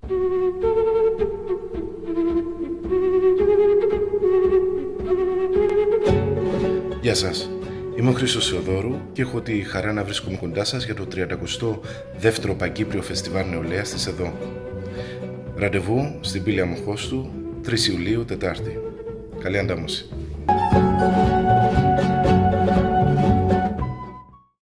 Γεια σας, είμαι ο Χρήστος Θεοδόρου και έχω τη χαρά να βρίσκομαι κοντά σας για το 32ο Παγκύπριο Φεστιβάλ Νεολαίας της ΕΔΟ. Ραντεβού στην πύλη Αμοχώστου, 3 Ιουλίου, Τετάρτη. Καλή αντάμωση.